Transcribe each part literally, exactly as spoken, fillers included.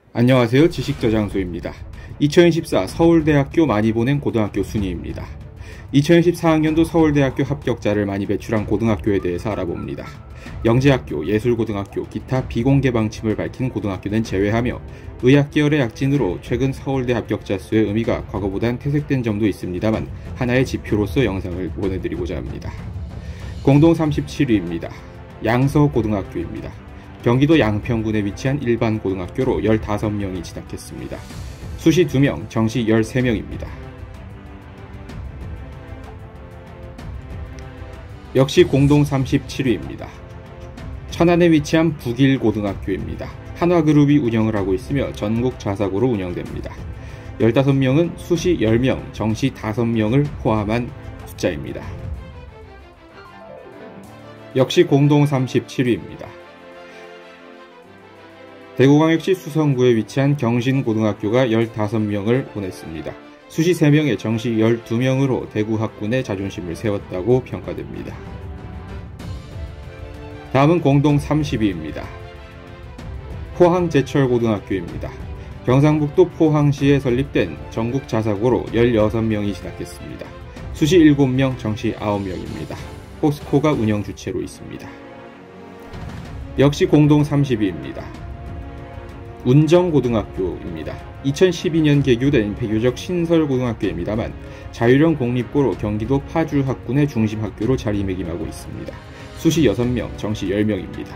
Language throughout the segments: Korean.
안녕하세요. 지식저장소입니다. 이천이십사 서울대학교 많이 보낸 고등학교 순위입니다. 이천이십사 학년도 서울대학교 합격자를 많이 배출한 고등학교에 대해서 알아봅니다. 영재학교, 예술고등학교, 기타 비공개 방침을 밝힌 고등학교는 제외하며 의학계열의 약진으로 최근 서울대 합격자 수의 의미가 과거보단 퇴색된 점도 있습니다만 하나의 지표로서 영상을 보내드리고자 합니다. 공동 삼십칠 위입니다. 양서고등학교입니다. 경기도 양평군에 위치한 일반 고등학교로 열다섯 명이 진학했습니다. 수시 두 명, 정시 열세 명입니다. 역시 공동 삼십칠 위입니다. 천안에 위치한 북일고등학교입니다. 한화그룹이 운영을 하고 있으며 전국 좌사고로 운영됩니다. 열다섯 명은 수시 열 명, 정시 다섯 명을 포함한 숫자입니다. 역시 공동 삼십칠 위입니다. 대구광역시 수성구에 위치한 경신고등학교가 열다섯 명을 보냈습니다. 수시 세 명에 정시 열두 명으로 대구 학군의 자존심을 세웠다고 평가됩니다. 다음은 공동 삼십 위입니다. 포항제철고등학교입니다. 경상북도 포항시에 설립된 전국 자사고로 열여섯 명이 진학했습니다. 수시 일곱 명, 정시 아홉 명입니다. 포스코가 운영 주체로 있습니다. 역시 공동 삼십 위입니다. 운정고등학교입니다. 이천십이 년 개교된 비교적 신설고등학교입니다만 자율형 공립고로 경기도 파주 학군의 중심 학교로 자리매김하고 있습니다. 수시 여섯 명, 정시 열 명입니다.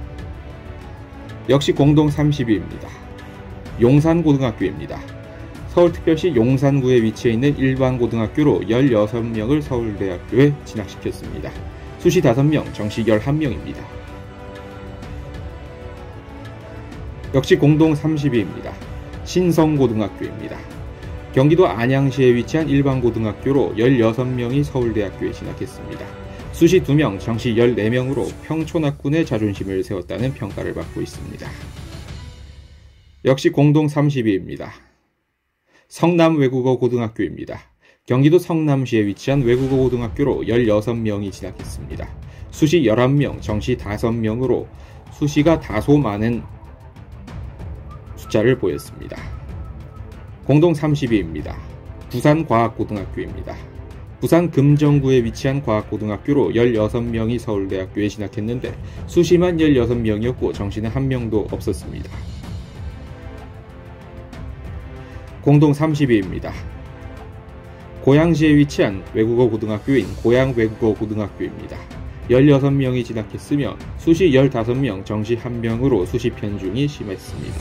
역시 공동 삼십 위입니다. 용산고등학교입니다. 서울특별시 용산구에 위치해 있는 일반 고등학교로 열여섯 명을 서울대학교에 진학시켰습니다. 수시 다섯 명, 정시 열한 명입니다. 역시 공동 삼십 위입니다. 신성고등학교입니다. 경기도 안양시에 위치한 일반 고등학교로 열여섯 명이 서울대학교에 진학했습니다. 수시 두 명, 정시 열네 명으로 평촌학군의 자존심을 세웠다는 평가를 받고 있습니다. 역시 공동 삼십 위입니다. 성남외국어고등학교입니다. 경기도 성남시에 위치한 외국어고등학교로 열여섯 명이 진학했습니다. 수시 열한 명, 정시 다섯 명으로 수시가 다소 많은 숫자를 보였습니다. 공동 삼십 위입니다. 부산과학고등학교입니다. 부산 금정구에 위치한 과학고등학교로 열여섯 명이 서울대학교에 진학했는데 수시만 열여섯 명이었고 정시는 한 명도 없었습니다. 공동 삼십 위입니다. 고양시에 위치한 외국어고등학교인 고양외국어고등학교입니다. 열여섯 명이 진학했으며 수시 열다섯 명, 정시 한 명으로 수시 편중이 심했습니다.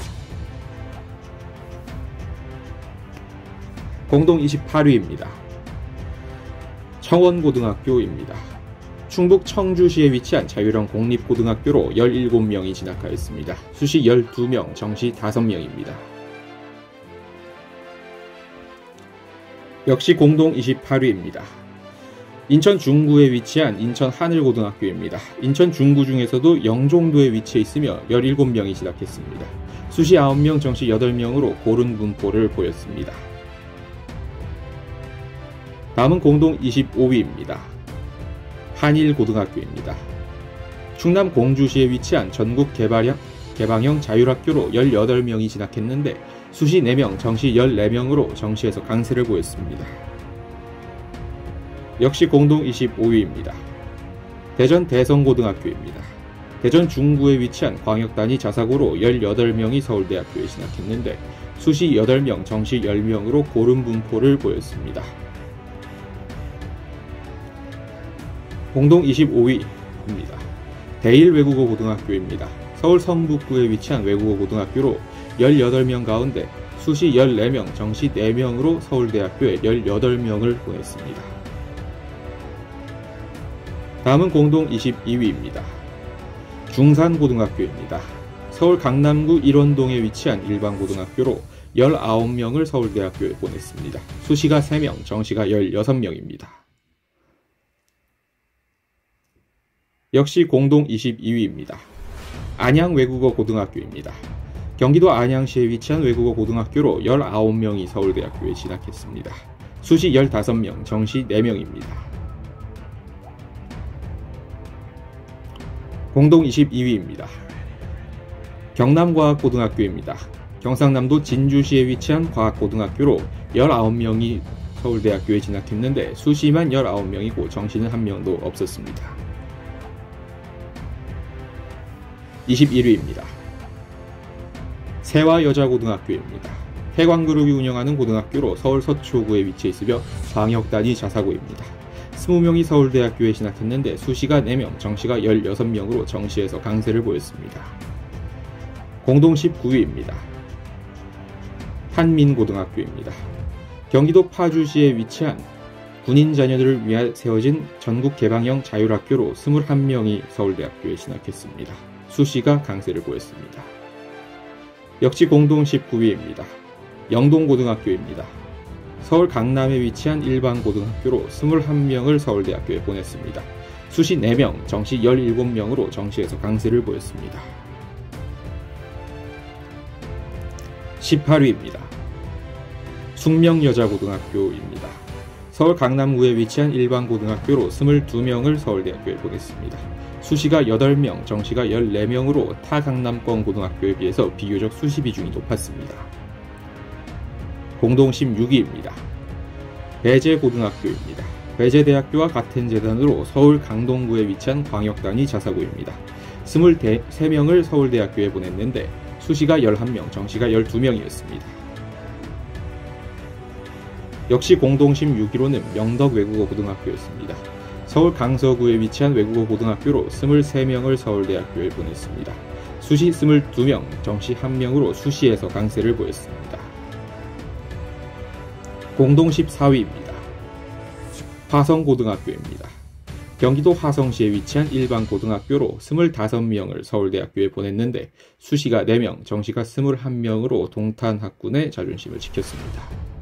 공동 이십팔 위입니다. 청원고등학교입니다. 충북 청주시에 위치한 자율형 공립고등학교로 열일곱 명이 진학하였습니다. 수시 열두 명, 정시 다섯 명입니다. 역시 공동 이십팔 위입니다. 인천 중구에 위치한 인천 하늘고등학교입니다. 인천 중구 중에서도 영종도에 위치해 있으며 열일곱 명이 진학했습니다. 수시 아홉 명, 정시 여덟 명으로 고른 분포를 보였습니다. 다음은 공동 이십오 위입니다. 한일고등학교입니다. 충남 공주시에 위치한 전국 개발형, 개방형 자율학교로 열여덟 명이 진학했는데 수시 네 명, 정시 열네 명으로 정시에서 강세를 보였습니다. 역시 공동 이십오 위입니다. 대전 대성고등학교입니다. 대전 중구에 위치한 광역단위 자사고로 열여덟 명이 서울대학교에 진학했는데 수시 여덟 명, 정시 열 명으로 고른 분포를 보였습니다. 공동 이십오 위입니다. 대일외국어고등학교입니다. 서울 성북구에 위치한 외국어고등학교로 열여덟 명 가운데 수시 열네 명, 정시 네 명으로 서울대학교에 열여덟 명을 보냈습니다. 다음은 공동 이십이 위입니다. 중산고등학교입니다. 서울 강남구 일원동에 위치한 일반고등학교로 열아홉 명을 서울대학교에 보냈습니다. 수시가 세 명, 정시가 열여섯 명입니다. 역시 공동 이십이 위입니다. 안양외국어고등학교입니다. 경기도 안양시에 위치한 외국어고등학교로 열아홉 명이 서울대학교에 진학했습니다. 수시 열다섯 명, 정시 네 명입니다. 공동 이십이 위입니다. 경남과학고등학교입니다. 경상남도 진주시에 위치한 과학고등학교로 열아홉 명이 서울대학교에 진학했는데 수시만 열아홉 명이고 정시는 한 명도 없었습니다. 이십일 위입니다. 세화여자고등학교입니다. 해광그룹이 운영하는 고등학교로 서울 서초구에 위치해 있으며 광역단위 자사고입니다. 이십 명이 서울대학교에 진학했는데 수시가 네 명, 정시가 열여섯 명으로 정시에서 강세를 보였습니다. 공동 십구 위입니다. 한민고등학교입니다. 경기도 파주시에 위치한 군인 자녀들을 위해 세워진 전국 개방형 자율학교로 이십일 명이 서울대학교에 진학했습니다. 수시가 강세를 보였습니다. 역시 공동 십구 위입니다. 영동고등학교입니다. 서울 강남에 위치한 일반고등학교로 이십일 명을 서울대학교에 보냈습니다. 수시 네 명, 정시 열일곱 명으로 정시에서 강세를 보였습니다. 십팔 위입니다. 숙명여자고등학교입니다. 서울 강남구에 위치한 일반고등학교로 이십이 명을 서울대학교에 보냈습니다. 수시가 여덟 명, 정시가 열네 명으로 타 강남권 고등학교에 비해서 비교적 수시 비중이 높았습니다. 공동 십육 위입니다. 배재고등학교입니다. 배재대학교와 같은 재단으로 서울 강동구에 위치한 광역단위 자사고입니다. 이십삼 명을 서울대학교에 보냈는데 수시가 열한 명, 정시가 열두 명이었습니다. 역시 공동 십육 위로는 명덕외국어고등학교였습니다. 서울 강서구에 위치한 외국어고등학교로 이십삼 명을 서울대학교에 보냈습니다. 수시 이십이 명, 정시 한 명으로 수시에서 강세를 보였습니다. 공동 십사 위입니다. 화성고등학교입니다. 경기도 화성시에 위치한 일반고등학교로 이십오 명을 서울대학교에 보냈는데 수시가 네 명, 정시가 이십일 명으로 동탄 학군의 자존심을 지켰습니다.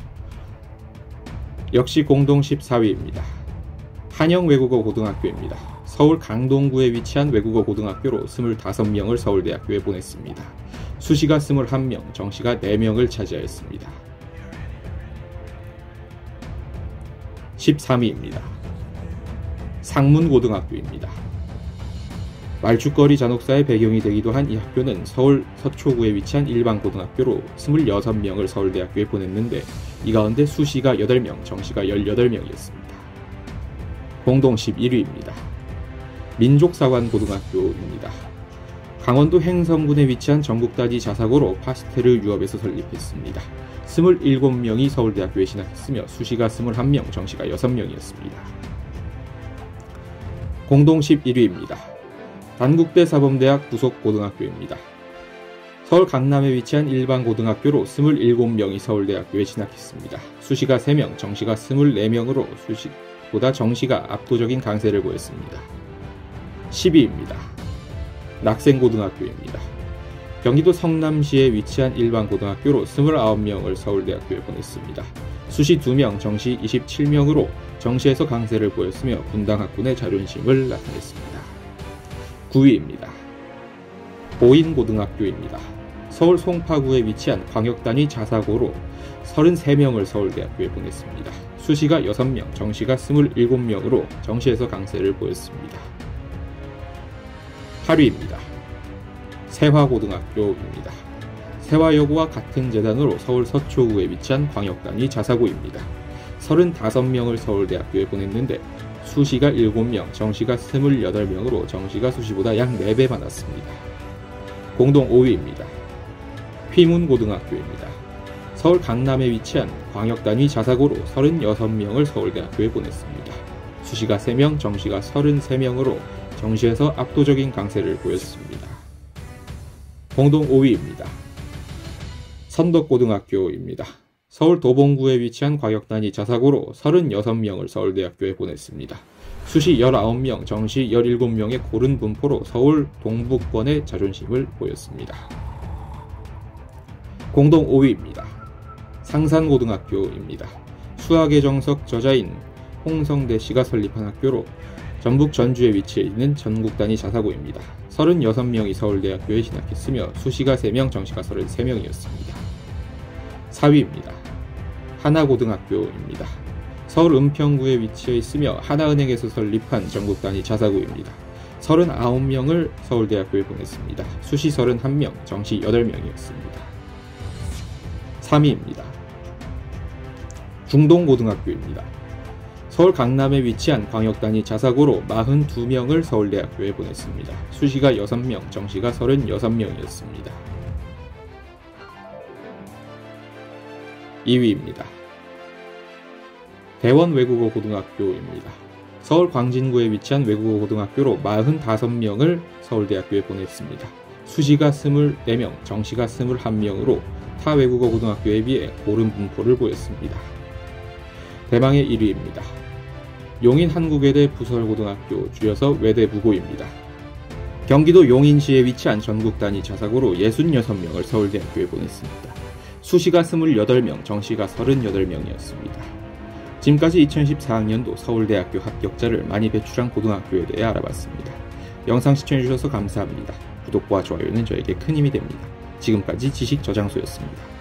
역시 공동 십사 위입니다. 한영외국어고등학교입니다. 서울 강동구에 위치한 외국어고등학교로 이십오 명을 서울대학교에 보냈습니다. 수시가 이십일 명, 정시가 네 명을 차지하였습니다. 십삼 위입니다. 상문고등학교입니다. 말죽거리 잔혹사의 배경이 되기도 한 이 학교는 서울 서초구에 위치한 일반고등학교로 이십육 명을 서울대학교에 보냈는데 이 가운데 수시가 여덟 명, 정시가 열여덟 명이었습니다. 공동 십일 위입니다. 민족사관고등학교입니다. 강원도 행성군에 위치한 전국단위 자사고로 파스텔을 유업에서 설립했습니다. 이십칠 명이 서울대학교에 진학했으며 수시가 이십일 명, 정시가 여섯 명이었습니다. 공동 십일 위입니다. 단국대 사범대학 부속고등학교입니다. 서울 강남에 위치한 일반고등학교로 이십칠 명이 서울대학교에 진학했습니다. 수시가 세 명, 정시가 이십사 명으로 수시보다 정시가 압도적인 강세를 보였습니다. 십 위입니다. 낙생고등학교입니다. 경기도 성남시에 위치한 일반고등학교로 이십구 명을 서울대학교에 보냈습니다. 수시 두 명, 정시 이십칠 명으로 정시에서 강세를 보였으며 분당학군의 자존심을 나타냈습니다. 구 위입니다. 보인고등학교입니다. 서울 송파구에 위치한 광역단위 자사고로 삼십삼 명을 서울대학교에 보냈습니다. 수시가 여섯 명, 정시가 이십칠 명으로 정시에서 강세를 보였습니다. 팔 위입니다. 세화고등학교입니다. 세화여고와 같은 재단으로 서울 서초구에 위치한 광역단위 자사고입니다. 삼십오 명을 서울대학교에 보냈는데 수시가 일곱 명, 정시가 이십팔 명으로 정시가 수시보다 약 네 배 많았습니다. 공동 오 위입니다. 휘문고등학교입니다. 서울 강남에 위치한 광역단위 자사고로 삼십육 명을 서울대학교에 보냈습니다. 수시가 세 명, 정시가 삼십삼 명으로 정시에서 압도적인 강세를 보였습니다. 공동 오 위입니다. 선덕고등학교입니다. 서울 도봉구에 위치한 광역단위 자사고로 삼십육 명을 서울대학교에 보냈습니다. 수시 열아홉 명, 정시 열일곱 명의 고른 분포로 서울 동북권의 자존심을 보였습니다. 공동 오 위입니다. 상산고등학교입니다. 수학의 정석 저자인 홍성대 씨가 설립한 학교로 전북 전주에 위치해 있는 전국단위 자사고입니다. 삼십육 명이 서울대학교에 진학했으며 수시가 세 명, 정시가 삼십삼 명이었습니다. 사 위입니다. 하나고등학교입니다. 서울 은평구에 위치해 있으며 하나은행에서 설립한 전국단위 자사고입니다. 삼십구 명을 서울대학교에 보냈습니다. 수시 삼십일 명, 정시 여덟 명이었습니다. 삼 위입니다. 중동고등학교입니다. 서울 강남에 위치한 광역단위 자사고로 사십이 명을 서울대학교에 보냈습니다. 수시가 여섯 명, 정시가 삼십육 명이었습니다. 이 위입니다. 대원외국어고등학교입니다. 서울 광진구에 위치한 외국어고등학교로 사십오 명을 서울대학교에 보냈습니다. 수시가 이십사 명, 정시가 이십일 명으로 타 외국어고등학교에 비해 고른 분포를 보였습니다. 대망의 일 위입니다. 용인한국외대 부설고등학교, 줄여서 외대부고입니다. 경기도 용인시에 위치한 전국단위 자사고로 육십육 명을 서울대학교에 보냈습니다. 수시가 이십팔 명, 정시가 삼십팔 명이었습니다. 지금까지 이천십사 학년도 서울대학교 합격자를 많이 배출한 고등학교에 대해 알아봤습니다. 영상 시청해주셔서 감사합니다. 구독과 좋아요는 저에게 큰 힘이 됩니다. 지금까지 지식저장소였습니다.